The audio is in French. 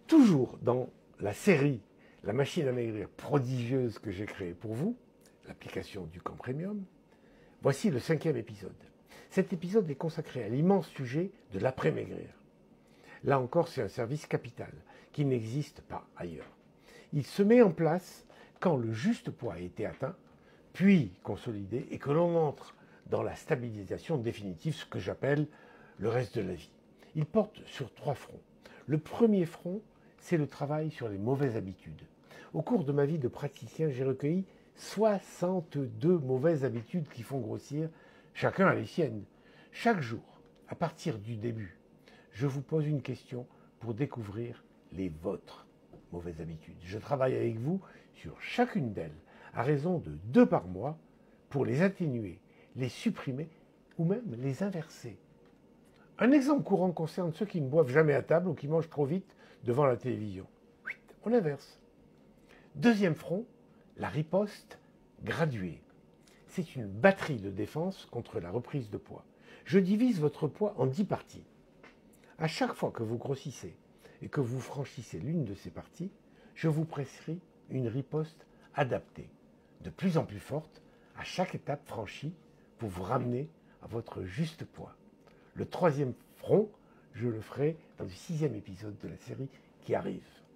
Toujours dans la série La machine à maigrir prodigieuse que j'ai créée pour vous, l'application du Camp Premium, voici le 5e épisode. Cet épisode est consacré à l'immense sujet de l'après-maigrir. Là encore, c'est un service capital qui n'existe pas ailleurs. Il se met en place quand le juste poids a été atteint, puis consolidé, et que l'on entre dans la stabilisation définitive, ce que j'appelle le reste de la vie. Il porte sur 3 fronts. Le premier front, c'est le travail sur les mauvaises habitudes. Au cours de ma vie de praticien, j'ai recueilli 62 mauvaises habitudes qui font grossir, chacun a les siennes. Chaque jour, à partir du début, je vous pose une question pour découvrir les vôtres mauvaises habitudes. Je travaille avec vous sur chacune d'elles, à raison de 2 par mois, pour les atténuer, les supprimer ou même les inverser. Un exemple courant concerne ceux qui ne boivent jamais à table ou qui mangent trop vite devant la télévision. On inverse. Deuxième front, la riposte graduée. C'est une batterie de défense contre la reprise de poids. Je divise votre poids en 10 parties. À chaque fois que vous grossissez et que vous franchissez l'une de ces parties, je vous prescris une riposte adaptée, de plus en plus forte, à chaque étape franchie, pour vous ramener à votre juste poids. Le 3e front, je le ferai dans le 6e épisode de la série qui arrive.